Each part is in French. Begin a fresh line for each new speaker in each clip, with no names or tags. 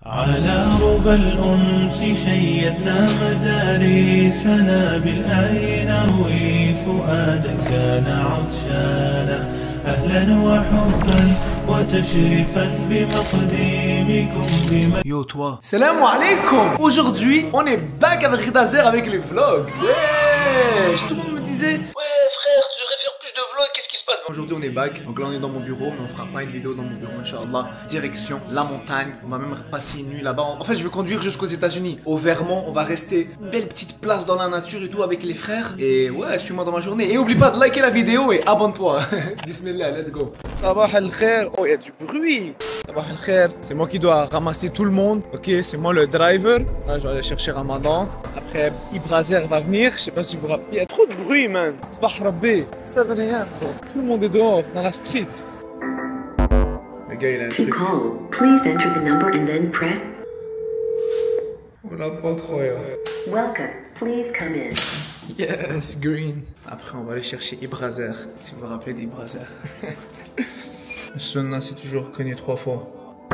على ربى الأنس شيدنا مدارسنا بالآي نروي فؤادك كان عطشانا أهلا وحبا وتشريفا بمقدمكم
Yo toi. Salam alaikum. Aujourd'hui, on est back avec Ridazer avec les vlogs. Ouais. Tout le monde me disait, ouais frère, tu devrais faire plus de vlogs, qu'est-ce qui se passe? Aujourd'hui on est back, donc là on est dans mon bureau, mais on fera pas une vidéo dans mon bureau, Inch'Allah. Direction la montagne, on va même passer une nuit là-bas. En fait je vais conduire jusqu'aux États-Unis, au Vermont, on va rester une belle petite place dans la nature et tout avec les frères. Et ouais, suis-moi dans ma journée. Et oublie pas de liker la vidéo et abonne-toi. Bismillah, let's go. Sabah al-khair. Oh, il y a du bruit. Sabah al-khair. C'est moi qui dois ramasser tout le monde. Ok, c'est moi le driver. Là, je vais aller chercher Ramadan. Après, Ibrazer va venir. Je sais pas si vous vous rappelez. Il y a trop de bruit, man. Sabah Rabbi. Ça va rien. Tout le monde est dehors, dans la street. Le gars, il a un truc.
Please enter the number and then press.
On l'a pas trop, yo.
Welcome. Please come in.
Yes, green. Après, on va aller chercher Ibrazer. Si vous vous rappelez d'Ibrazer. Le Sunna, c'est toujours cogné 3 fois.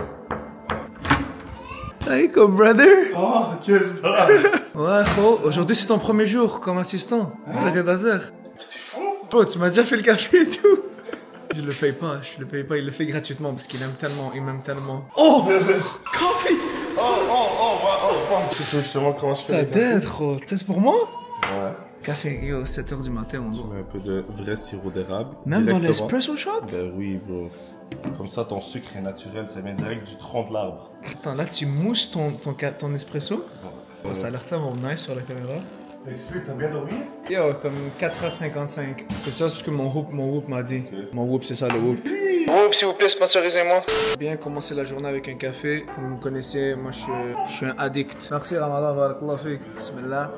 Aïko, brother.
Oh, qu'est-ce que
Ouais, gros. Aujourd'hui, c'est ton premier jour comme assistant. Le Ridazer.
T'es fou?
Bro, tu m'as déjà fait le café et tout. Je le paye pas, il le fait gratuitement parce qu'il aime tellement, il m'aime tellement. Oh! Coffee!
Tu sais justement comment je fais
Ta
les cafés?
tête, gros. C'est pour moi?
Ouais.
Café, yo, 7h du matin, on
Tu
doit.
mets un peu de vrai sirop d'érable.
Même dans
directement.
l'espresso shot?
Ben oui, bro. Comme ça, ton sucre est naturel, ça vient direct du tronc de l'arbre.
Attends, là, tu mousses ton espresso? Oh, ça a l'air tellement nice sur la caméra.
Explique, t'as bien dormi?
Yo, comme 4h55. C'est ça, c'est ce que mon whoop m'a dit.
Ok.
Mon whoop, c'est ça le whoop. Whoop, s'il vous plaît, sponsorisez-moi. Bien commencer la journée avec un café. Vous me connaissez, moi je suis un addict. Merci Ramadan, barakallah fik. Bismillah.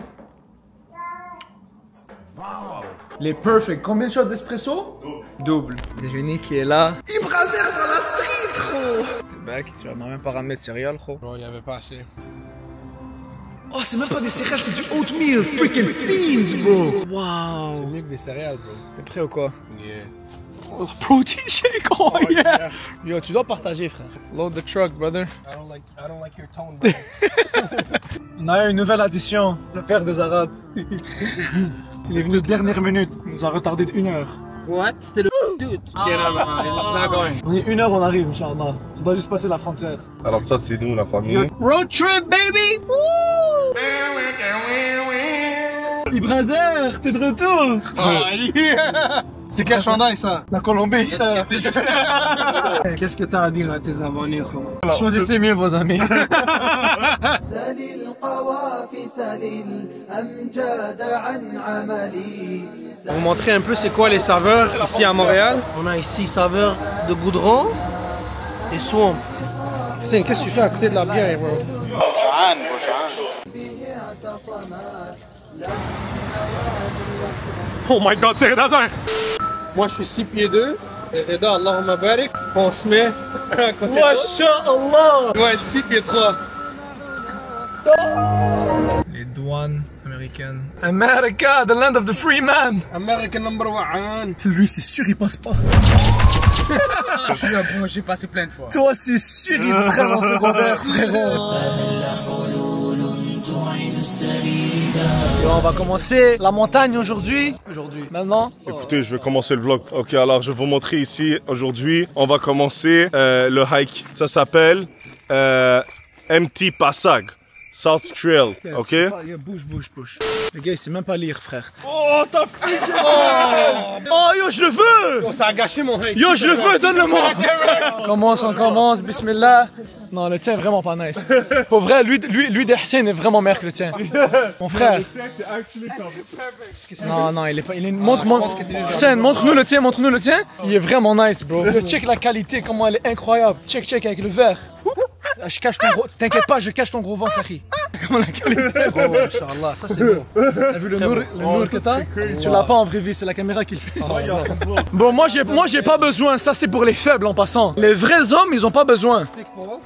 Les perfect. Combien de shots d'espresso? Double. Devinez qui est là. Ibrazer dans la street, gros. T'es back, tu vas même pas ramener de céréales, gros.
Bro, il y avait pas assez.
Oh, c'est même pas des céréales, c'est du oatmeal. Freaking fiends, bro.
C'est
Wow.
mieux que des céréales, bro.
T'es prêt ou quoi?
Yeah.
Oh, protein shake, oh yeah. Yo, tu dois partager, frère. Load the truck, brother.
I don't like your tone, bro.
On a eu une nouvelle addition, le père des Arabes. Il est venu de dernière minute, il nous a retardé de 1 heure.
What? C'était le dude. Okay, no, it's not going.
On est 1 heure, on arrive, Inch'Allah. On doit juste passer la frontière.
Alors ça, c'est nous, la famille.
Yo.
Road trip, baby! Woo!
Ibrazer, t'es de retour.
Oh, yeah! C'est quel chandail, ça?
La Colombie.
Qu'est-ce que t'as à dire à tes abonnés, gros?
Choisissez mieux vos amis.
Vous montrer un peu c'est quoi les saveurs ici à Montréal. On a ici saveur de goudron et swamp. Qu'est-ce que tu fais à côté de la bière, bro?
Oh my god, c'est Ridazer!
Moi je suis 6 pieds 2 et Reda, Allahumma barik, on se met à côté de l'autre.
Masha'Allah.
Ouais, 6 pieds 3.
Les douanes américaines. America, the land of the free man.
American number 1.
Lui, c'est sûr, il passe pas.
J'ai passé plein de fois.
Toi, c'est sûr, il te prend en secondaire, frérot. Et on va commencer la montagne aujourd'hui. Maintenant.
Écoutez, je vais commencer le vlog. Ok, alors je vais vous montrer ici. Aujourd'hui, on va commencer le hike. Ça s'appelle MT Passag. South Trail, ok?
Bouge. Le gars, il sait même pas lire, frère.
Oh, t'as fait!
Oh, yo, je le veux!
Ça a gâché mon hike.
Yo, je le veux, donne-le-moi! On commence, bismillah. Non, le tien est vraiment pas nice. Pour vrai, lui d'Hassan est vraiment meilleur que le tien. Mon frère. Non, il est pas. Hussein, montre-nous le tien. Il est vraiment nice, bro. Yo, check la qualité, comment elle est incroyable. Check avec le verre. Je cache ton gros. T'inquiète pas, je cache ton gros ventre, Harry. Comment la qualité.
Oh, Inch'Allah, ça c'est beau.
T'as vu le nour que t'as? Tu l'as pas en vrai vie, c'est la caméra qui le fait. Bon, moi j'ai pas besoin, ça c'est pour les faibles en passant. Les vrais hommes, ils ont pas besoin.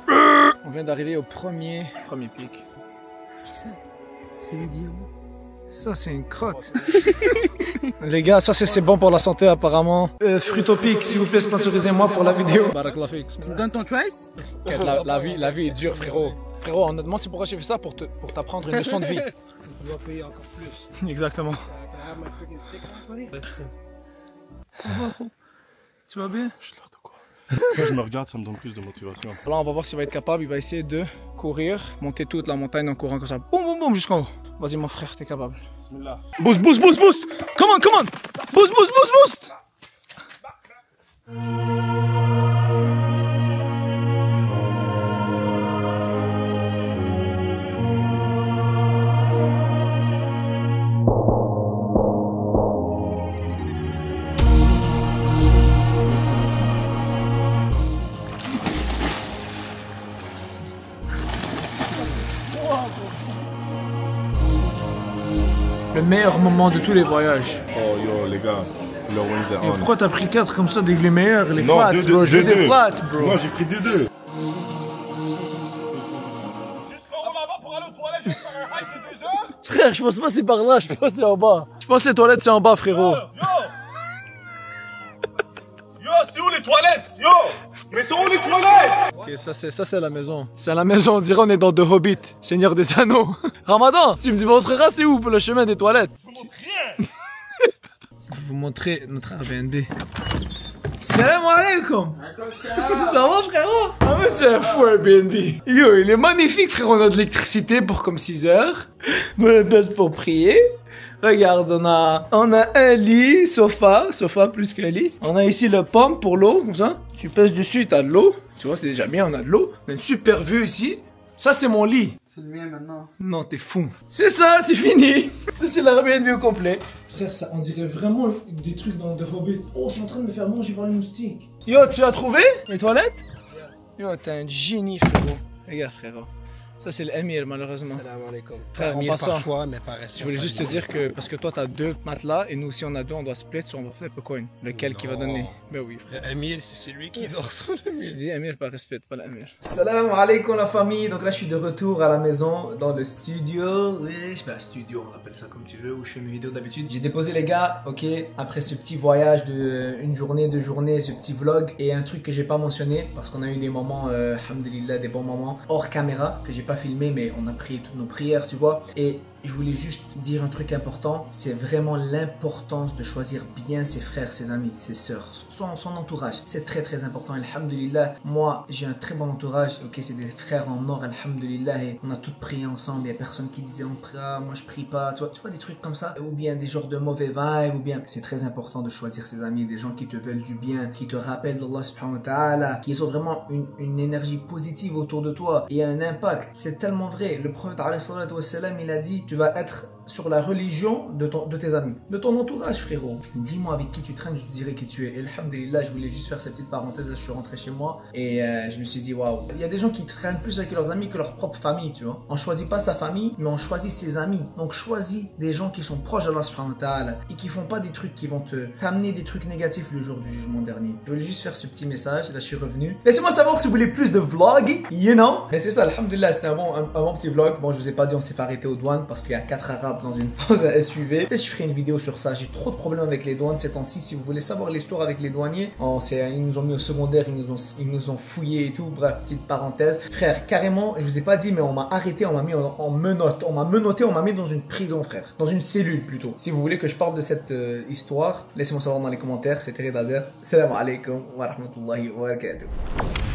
On vient d'arriver au premier pic.
C'est les diamants.
Ça, c'est une crotte. Les gars, ça c'est bon pour la santé apparemment. Fruitopic, s'il vous plaît, sponsorisez-moi pour la vidéo. Barakallah fik.
Tu me donnes ton trace?
La vie est dure, frérot. Frérot, on a demandé pourquoi j'ai fait ça pour t'apprendre une leçon de vie.
Tu dois payer encore plus.
Exactement.
Ça va, gros? Tu vas bien?
Je l'air de quoi? Quand je me regarde, ça me donne plus de motivation.
Là, on va voir s'il va être capable. Il va essayer de courir, monter toute la montagne en courant comme ça. Boum, boum, boum, jusqu'en haut. Vas-y, mon frère, t'es capable.
Bismillah.
Boost, boost, boost, boost! Come on, come on! Boost, boost, boost, boost! Le meilleur moment de tous les voyages.
Oh yo les gars, le wings are
Et
on.
pourquoi t'as pris 4 comme ça des meilleurs? Les
Non,
flats, bro. Je veux des flats, bro.
Moi j'ai pris 2-2.
Frère, je pense pas c'est par là, je pense que c'est en bas. Je pense que les toilettes c'est en bas, frérot.
Yo, c'est où les toilettes? Yo! Mais c'est où les toilettes?
Ok, ça c'est la maison. C'est la maison, on dirait on est dans The Hobbit, Seigneur des Anneaux. Ramadan, tu me montreras c'est où le chemin des toilettes?
Je vous montre rien!
Je vais vous montrer notre Airbnb. Salam alaikum. Ça va, frérot? Ah mais c'est un fou Airbnb. Yo, il est magnifique, frérot. On a de l'électricité pour comme 6 heures. On a de place pour prier. Regarde, on a un lit, sofa plus qu'un lit. On a ici le pomme pour l'eau, comme ça. Tu pèses dessus, t'as de l'eau. Tu vois, c'est déjà bien, on a de l'eau. On a une super vue ici. Ça, c'est mon lit.
C'est le mien maintenant.
Non, t'es fou. C'est ça, c'est fini. Ça, c'est l'Airbnb au complet. Frère, ça, on dirait vraiment des trucs dans The Hobbit. Oh, je suis en train de me faire manger par les moustiques. Yo, tu as trouvé les toilettes? Yo, t'es un génie, frérot. Regarde, frérot. Ça, c'est l'émir, malheureusement.
Salam alaikum.
Frère, en
Amir
passant,
par choix, mais par
je voulais juste te dire que, parce que toi, t'as 2 matelas, et nous aussi, on a 2, on doit split, on va faire un peu coin. Lequel qui va donner? Ben oui, frère.
Amir, c'est celui qui dort sur le mur.
Je dis Amir par respect, pas l'Amir. Salam alaikum la famille, donc là je suis de retour à la maison, dans le studio, studio on appelle ça comme tu veux, où je fais mes vidéos d'habitude. J'ai déposé les gars, ok, après ce petit voyage de 1 journée, 2 journées, ce petit vlog, et un truc que j'ai pas mentionné, parce qu'on a eu des moments, alhamdulillah, des bons moments, hors caméra, que j'ai pas filmé, mais on a pris toutes nos prières, tu vois, et je voulais juste dire un truc important, c'est vraiment l'importance de choisir bien ses frères, ses amis, ses sœurs, son entourage. C'est très très important, alhamdulillah. Moi, j'ai un très bon entourage, ok, c'est des frères en or, alhamdulillah, et on a tous prié ensemble. Il y a personne qui disait on prie, moi je prie pas, tu vois des trucs comme ça, ou bien des genres de mauvais vibes, ou bien c'est très important de choisir ses amis, des gens qui te veulent du bien, qui te rappellent d'Allah subhanahu wa ta'ala, qui ont vraiment une énergie positive autour de toi et un impact. C'est tellement vrai. Le prophète alayhi salatu wassalam, il a dit, tu vas être sur la religion de tes amis, de ton entourage, frérot. Dis-moi avec qui tu traînes, je te dirai qui tu es. Et alhamdulillah, je voulais juste faire cette petite parenthèse. Là, je suis rentré chez moi et je me suis dit, waouh. Il y a des gens qui traînent plus avec leurs amis que leur propre famille, tu vois. On choisit pas sa famille, mais on choisit ses amis. Donc, choisis des gens qui sont proches d'Allah subhanahu wa ta'ala et qui font pas des trucs qui vont t'amener des trucs négatifs le jour du jugement dernier. Je voulais juste faire ce petit message. Là, je suis revenu. Laissez-moi savoir si vous voulez plus de vlogs, you know. Mais c'est ça, alhamdulillah, c'était un bon petit vlog. Bon, je vous ai pas dit, on s'est fait arrêter aux douanes parce qu'il y a 4 Arabes dans une pause à SUV. Peut-être je ferai une vidéo sur ça. J'ai trop de problèmes avec les douanes ces temps-ci. Si vous voulez savoir l'histoire avec les douaniers, ils nous ont mis au secondaire, ils nous ont fouillé et tout. Bref, petite parenthèse. Frère, carrément, je vous ai pas dit, mais on m'a arrêté, on m'a mis en menotte. On m'a menotté, on m'a mis dans une prison, frère. Dans une cellule plutôt. Si vous voulez que je parle de cette histoire, laissez-moi savoir dans les commentaires. C'était Reda Zer. Salam alaikum wa rahmatullahi wa barakatuh.